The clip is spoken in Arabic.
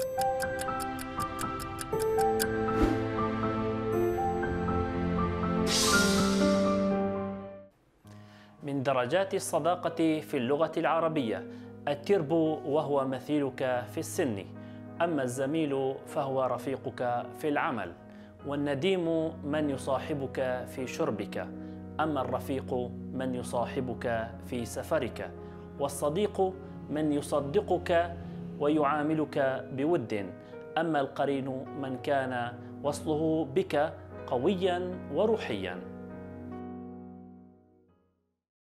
من درجات الصداقة في اللغة العربية الترب وهو مثيلك في السن، أما الزميل فهو رفيقك في العمل، والنديم من يصاحبك في شربك، أما الرفيق من يصاحبك في سفرك، والصديق من يصدقك ويعاملك بود، أما القرين من كان وصله بك قويا وروحيا.